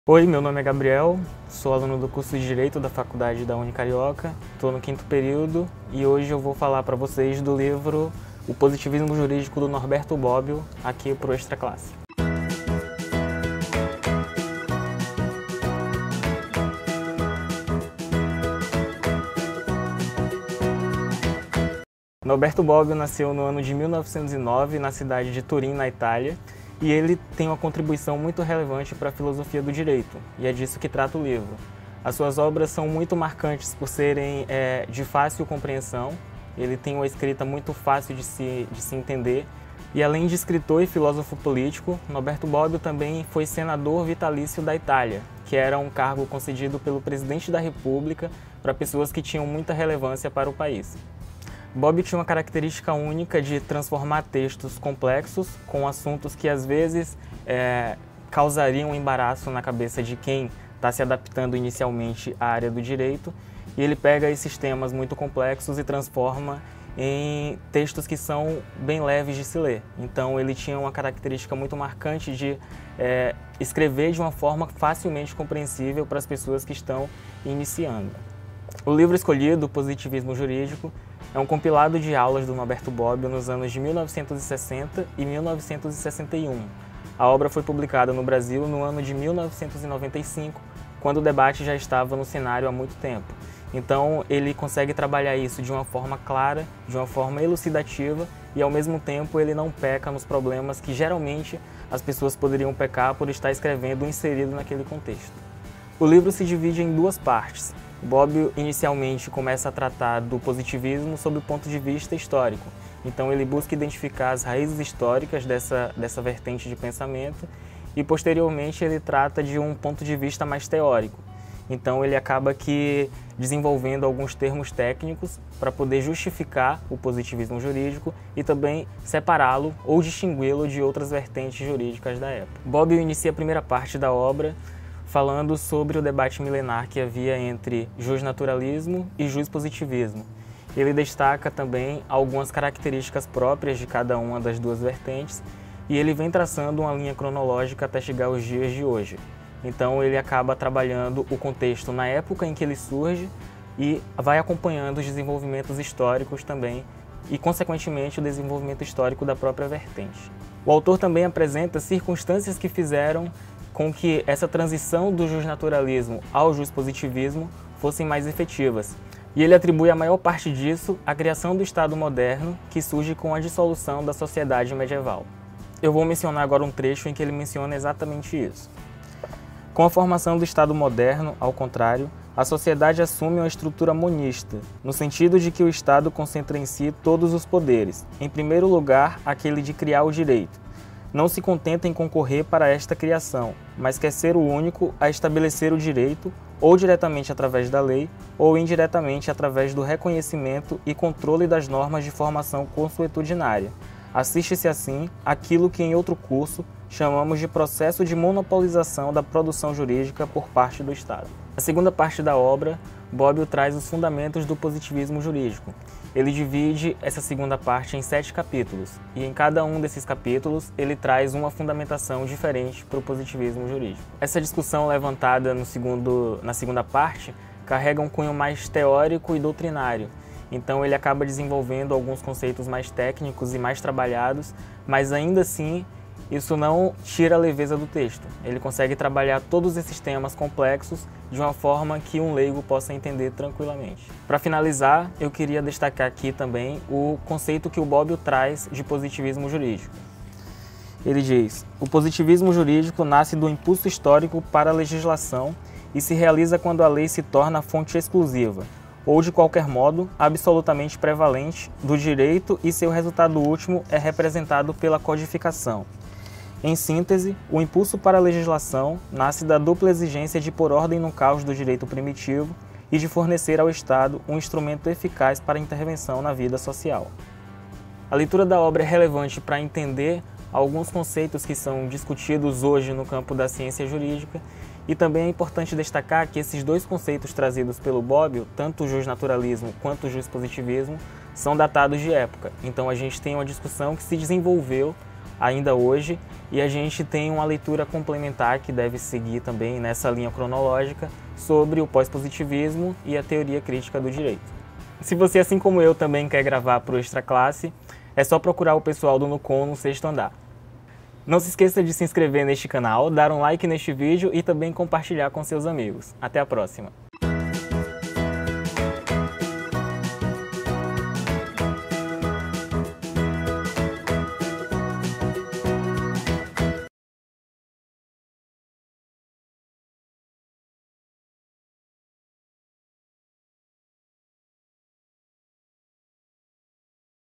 Oi, meu nome é Gabriel, sou aluno do curso de Direito da Faculdade da Unicarioca, estou no 5º período e hoje eu vou falar para vocês do livro O Positivismo Jurídico do Norberto Bobbio, aqui para o Extra Classe. Norberto Bobbio nasceu no ano de 1909 na cidade de Turim, na Itália, e ele tem uma contribuição muito relevante para a filosofia do direito, e é disso que trata o livro. As suas obras são muito marcantes por serem de fácil compreensão, ele tem uma escrita muito fácil de se entender, e além de escritor e filósofo político, Norberto Bobbio também foi senador vitalício da Itália, que era um cargo concedido pelo presidente da República para pessoas que tinham muita relevância para o país. Bobbio tinha uma característica única de transformar textos complexos com assuntos que às vezes causariam embaraço na cabeça de quem está se adaptando inicialmente à área do direito, e ele pega esses temas muito complexos e transforma em textos que são bem leves de se ler. Então ele tinha uma característica muito marcante de escrever de uma forma facilmente compreensível para as pessoas que estão iniciando. O livro escolhido, O Positivismo Jurídico, é um compilado de aulas do Norberto Bobbio nos anos de 1960 e 1961. A obra foi publicada no Brasil no ano de 1995, quando o debate já estava no cenário há muito tempo. Então ele consegue trabalhar isso de uma forma clara, de uma forma elucidativa, e ao mesmo tempo ele não peca nos problemas que geralmente as pessoas poderiam pecar por estar escrevendo inserido naquele contexto. O livro se divide em duas partes. Bobbio inicialmente começa a tratar do positivismo sob o ponto de vista histórico. Então ele busca identificar as raízes históricas dessa vertente de pensamento, e posteriormente ele trata de um ponto de vista mais teórico. Então ele acaba desenvolvendo alguns termos técnicos para poder justificar o positivismo jurídico e também separá-lo ou distingui-lo de outras vertentes jurídicas da época. Bobbio inicia a primeira parte da obra falando sobre o debate milenar que havia entre jusnaturalismo e juspositivismo. Ele destaca também algumas características próprias de cada uma das duas vertentes, e ele vem traçando uma linha cronológica até chegar aos dias de hoje. Então ele acaba trabalhando o contexto na época em que ele surge e vai acompanhando os desenvolvimentos históricos também e, consequentemente, o desenvolvimento histórico da própria vertente. O autor também apresenta circunstâncias que fizeram com que essa transição do jusnaturalismo ao juspositivismo fossem mais efetivas. E ele atribui a maior parte disso à criação do Estado moderno, que surge com a dissolução da sociedade medieval. Eu vou mencionar agora um trecho em que ele menciona exatamente isso. Com a formação do Estado moderno, ao contrário, a sociedade assume uma estrutura monista, no sentido de que o Estado concentra em si todos os poderes, em primeiro lugar aquele de criar o direito. Não se contenta em concorrer para esta criação, mas quer ser o único a estabelecer o direito, ou diretamente através da lei, ou indiretamente através do reconhecimento e controle das normas de formação consuetudinária. Assiste-se assim àquilo que em outro curso chamamos de processo de monopolização da produção jurídica por parte do Estado. Na segunda parte da obra, Bobbio traz os fundamentos do positivismo jurídico. Ele divide essa segunda parte em 7 capítulos, e em cada um desses capítulos ele traz uma fundamentação diferente para o positivismo jurídico. Essa discussão levantada na segunda parte carrega um cunho mais teórico e doutrinário. Então ele acaba desenvolvendo alguns conceitos mais técnicos e mais trabalhados, mas ainda assim isso não tira a leveza do texto. Ele consegue trabalhar todos esses temas complexos de uma forma que um leigo possa entender tranquilamente. Para finalizar, eu queria destacar aqui também o conceito que o Bobbio traz de positivismo jurídico. Ele diz: o positivismo jurídico nasce do impulso histórico para a legislação e se realiza quando a lei se torna a fonte exclusiva, ou de qualquer modo, absolutamente prevalente, do direito, e seu resultado último é representado pela codificação. Em síntese, o impulso para a legislação nasce da dupla exigência de pôr ordem no caos do direito primitivo e de fornecer ao Estado um instrumento eficaz para a intervenção na vida social. A leitura da obra é relevante para entender alguns conceitos que são discutidos hoje no campo da ciência jurídica, e também é importante destacar que esses dois conceitos trazidos pelo Bobbio, tanto o jusnaturalismo quanto o juspositivismo, são datados de época. Então a gente tem uma discussão que se desenvolveu ainda hoje, e a gente tem uma leitura complementar que deve seguir também nessa linha cronológica sobre o pós-positivismo e a teoria crítica do direito. Se você, assim como eu, também quer gravar para o Extra Classe, é só procurar o pessoal do Nucom no 6º andar. Não se esqueça de se inscrever neste canal, dar um like neste vídeo e também compartilhar com seus amigos. Até a próxima!